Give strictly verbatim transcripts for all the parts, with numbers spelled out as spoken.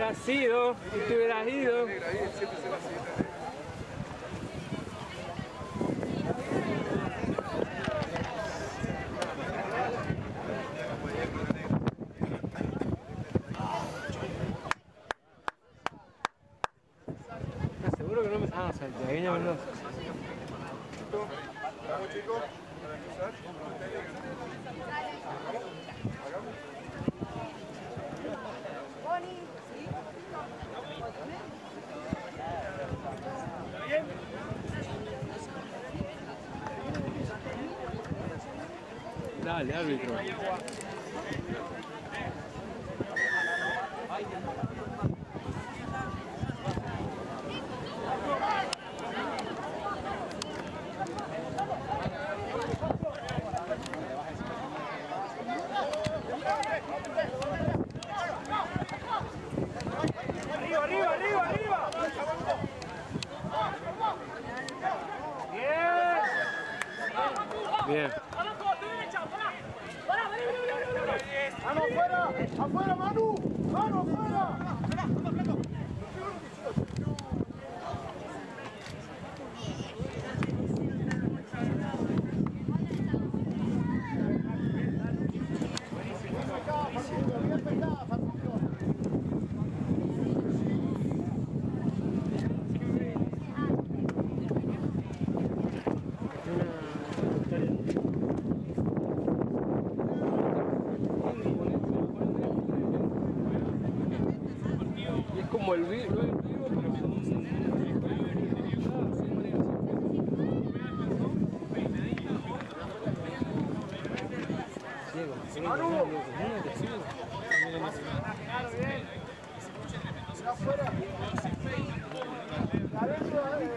hubieras sido, si te hubieras ido. Seguro que no me... Ah, o sea, el Yagueña Mendoza. Vamos, chicos. Dale, árbitro. Arriba, arriba, arriba, arriba. Bien. Bien. ¡Mano afuera! ¡Afuera, Manu! ¡Manu afuera! Como el vivo, el vivo, pero ciego. ¡Manu! ¡Claro, bien! ¡Afuera! ¡Adentro, eh!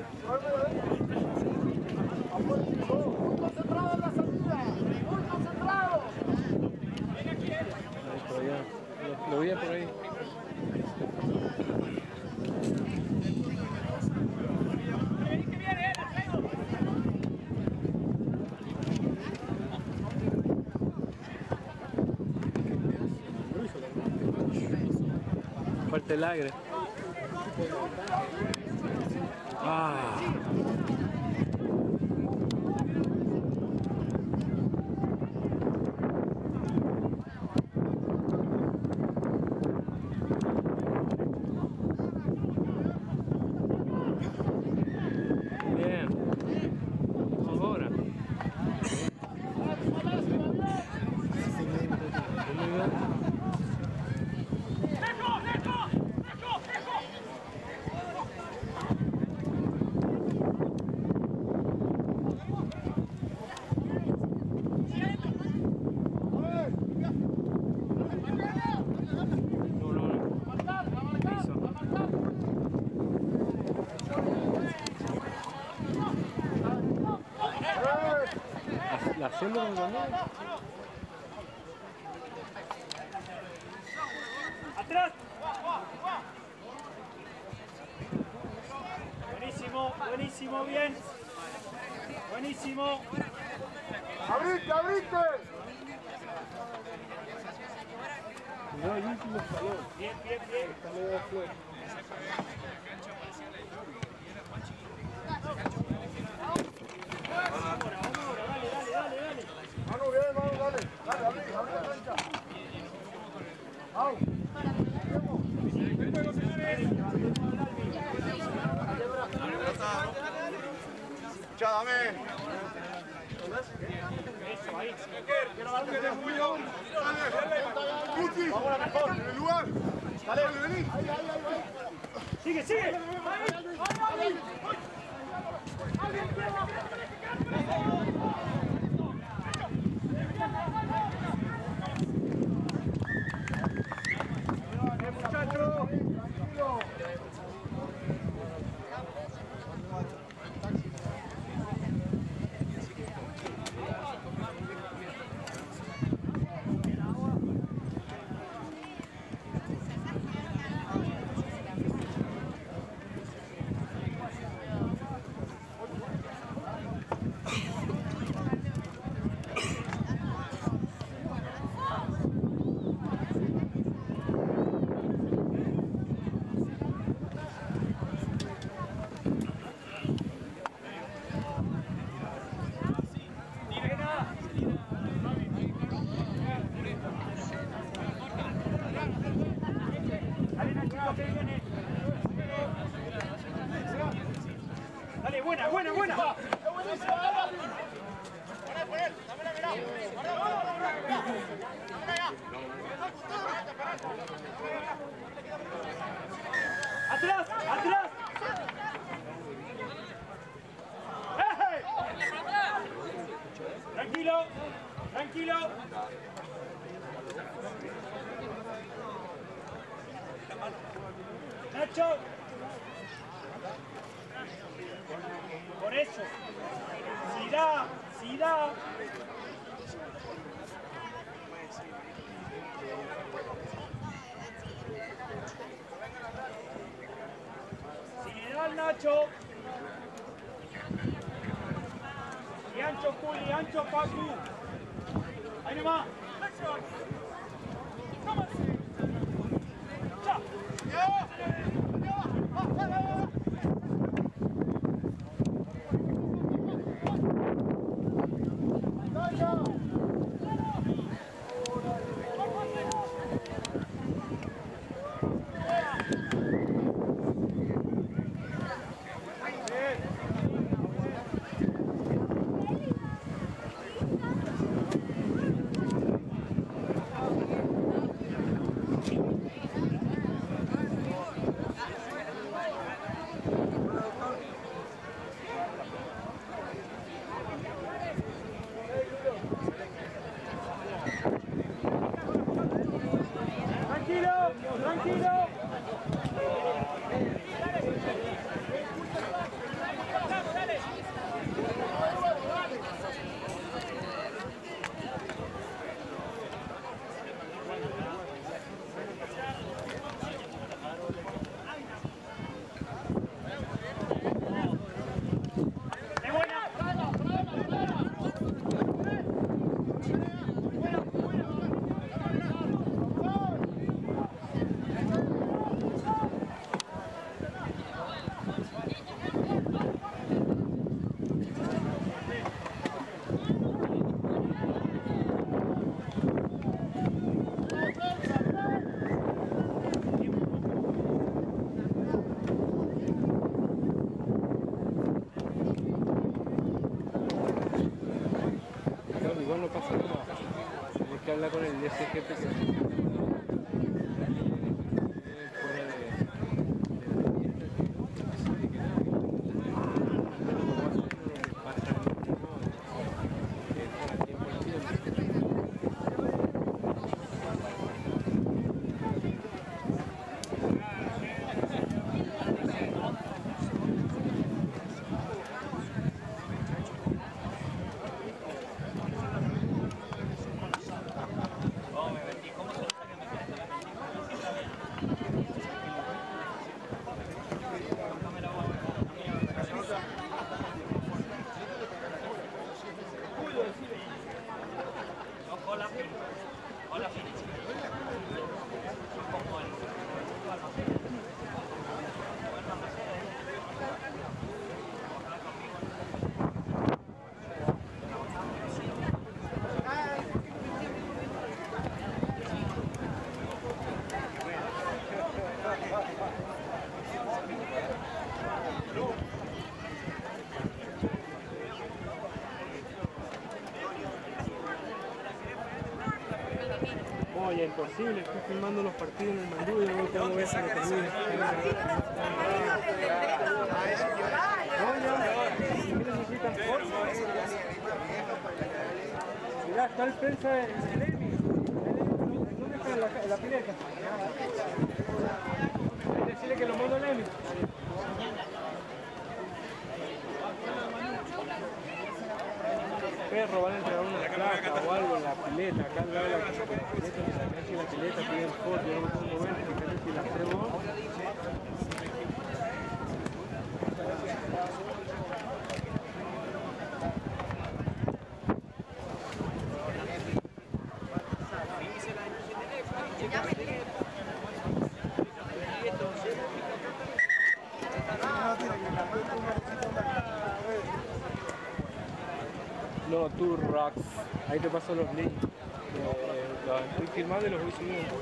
¡Afuera, chico! ¡Muy concentrado en la salida! ¡Muy concentrado! Lo, lo vi por ahí. Fuerte el agre. Ah. Bien. Ahora. La haciendo con el ¡Atrás! Buenísimo, buenísimo, bien. Buenísimo. ¡Abrite, abrite! No, el último escalón. Bien, bien, bien. Vamos ahora, vamos ahora, dale, dale, dale, dale. Manu, bien, Manu, dale. Dale, abrí, abrí la cancha. ¡Au! Ya, dame. Eso, ahí. Quiero darle de Julio. Dale. Guti. Vamos a la mejor. En el lugar. Dale, vení. Ahí, ahí, ahí. Sigue, sigue. Muchachos. ¡Atrás! ¡Atrás! ¡Hey! Tranquilo, tranquilo. Nacho. Por eso. Si da, si da. Si le da al Nacho. Y ancho Juli, ancho Pacu. Ahí nomás. ¡Chao! Tranquilo, tranquilo. Igual no pasa nada. Tienes que hablar con el D S G P que Oye, imposible, estoy filmando los partidos en el Mandú y luego cómo ves a que termine. ¿Qué necesitan? Mirá, está el prensa de Emi. ¿Dónde está la, la pileta? Hay que decirle que lo mando a Emi. Perro, van a entregar una placa o algo en la pileta, acá al lado de la pileta, en la cancha y la pileta piden fotos, yo no puedo ver, fíjate si la hacemos. No, tú rocks. Ahí te paso los links. Eh, los estoy filmando y los voy subiendo.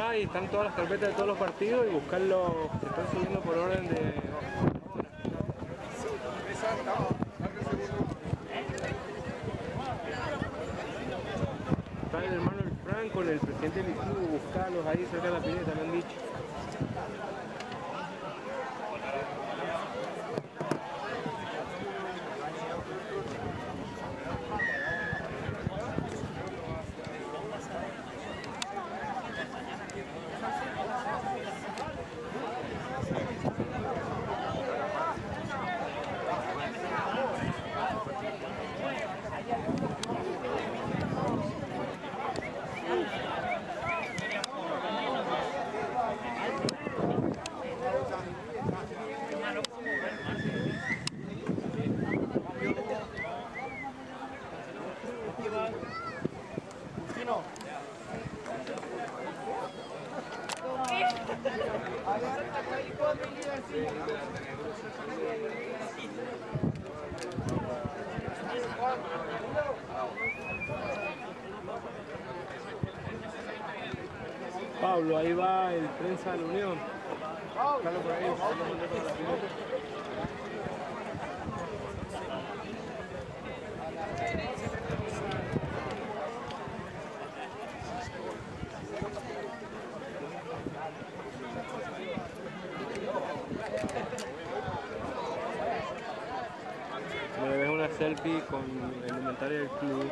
acá y están todas las carpetas de todos los partidos y buscar los que están subiendo por orden de hora. Está el hermano el Franco, el presidente del club, buscarlos ahí cerca de la pileta, me han dicho. Pablo, ahí va el prensa de la Unión. Búscalo por ahí, lo mandé para la pilota. Me ves una selfie con el inventario del club.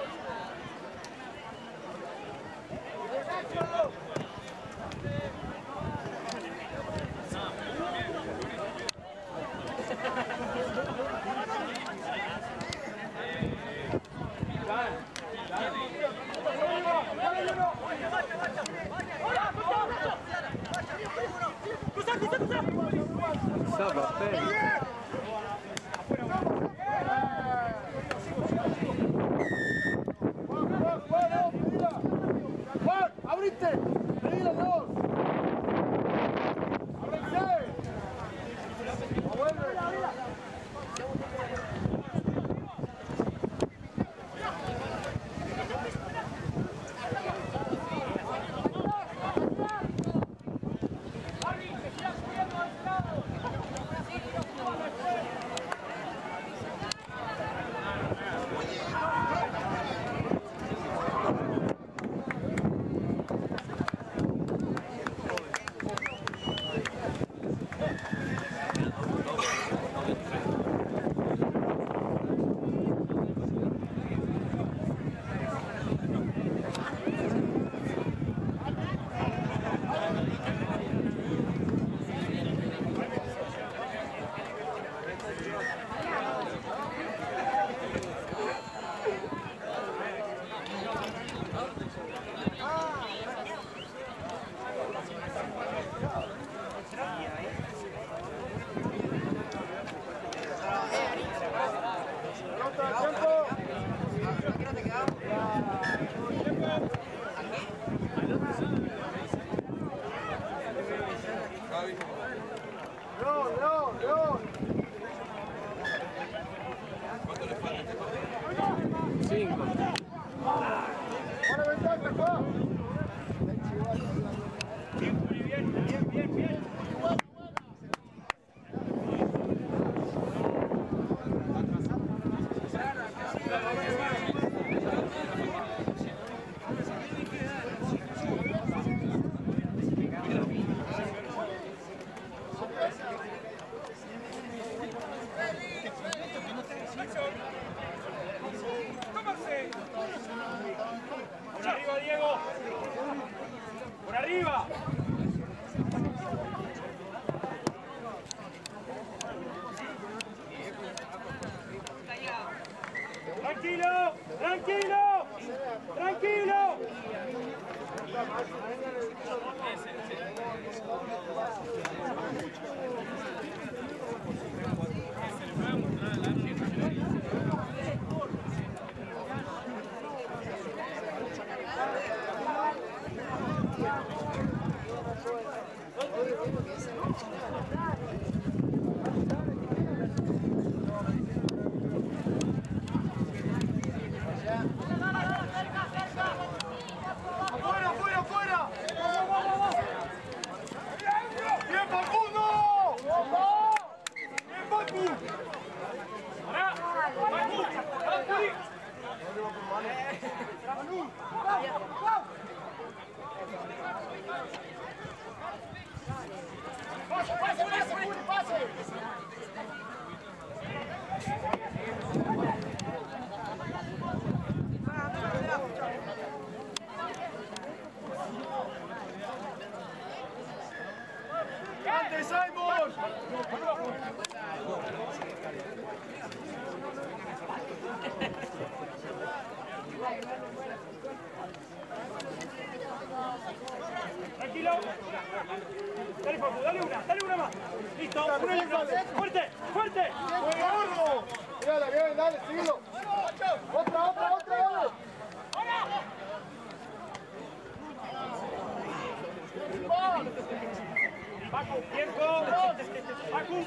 Juan, abriste, vení los dos. Ábrense. León, León, León. Cinco. Ahora ventaja, Juan. Bien, Juli, bien, bien, bien, bien. Por arriba, Diego. Por arriba. Tranquilo, tranquilo, tranquilo. Ya. Diego, dale una, dale una más. Listo, una y una. Fuerte, fuerte. Mírala, bien, dale, seguilo. Otra, otra, otra, dale. Paco, tiempo. Paco.